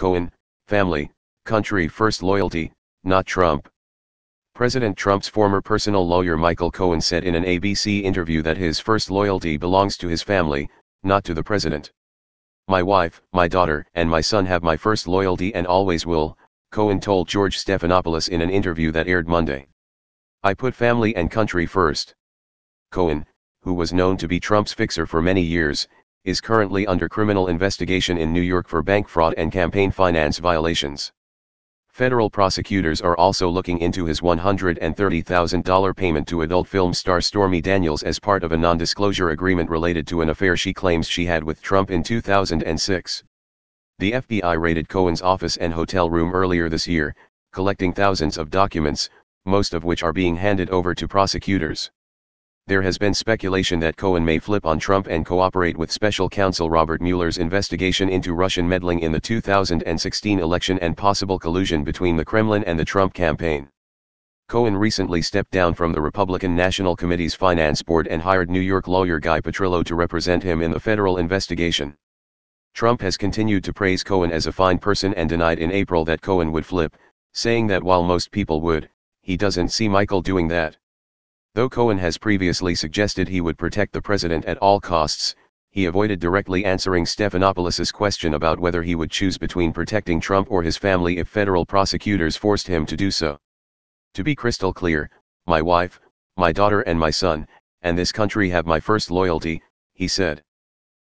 Cohen, family, country first loyalty, not Trump. President Trump's former personal lawyer Michael Cohen said in an ABC interview that his first loyalty belongs to his family, not to the president. "My wife, my daughter, and my son have my first loyalty and always will," Cohen told George Stephanopoulos in an interview that aired Monday. "I put family and country first." Cohen, who was known to be Trump's fixer for many years, is currently under criminal investigation in New York for bank fraud and campaign finance violations. Federal prosecutors are also looking into his $130,000 payment to adult film star Stormy Daniels as part of a non-disclosure agreement related to an affair she claims she had with Trump in 2006. The FBI raided Cohen's office and hotel room earlier this year, collecting thousands of documents, most of which are being handed over to prosecutors. There has been speculation that Cohen may flip on Trump and cooperate with special counsel Robert Mueller's investigation into Russian meddling in the 2016 election and possible collusion between the Kremlin and the Trump campaign. Cohen recently stepped down from the Republican National Committee's Finance Board and hired New York lawyer Guy Petrillo to represent him in the federal investigation. Trump has continued to praise Cohen as a fine person and denied in April that Cohen would flip, saying that while most people would, he doesn't see Michael doing that. Though Cohen has previously suggested he would protect the president at all costs, he avoided directly answering Stephanopoulos' question about whether he would choose between protecting Trump or his family if federal prosecutors forced him to do so. "To be crystal clear, my wife, my daughter and my son, and this country have my first loyalty," he said.